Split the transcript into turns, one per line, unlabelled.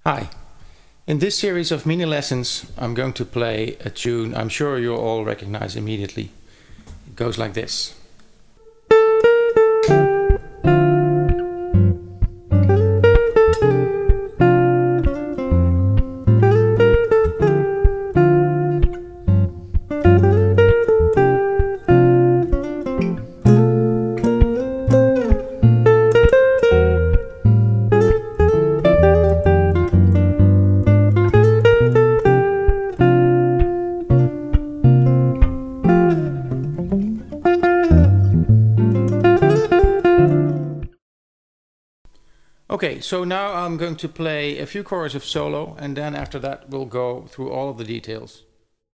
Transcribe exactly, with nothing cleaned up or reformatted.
Hi. In this series of mini lessons I'm going to play a tune I'm sure you'll all recognize immediately. It goes like this. Okay, so now I'm going to play a few choruses of solo, and then after that we'll go through all of the details.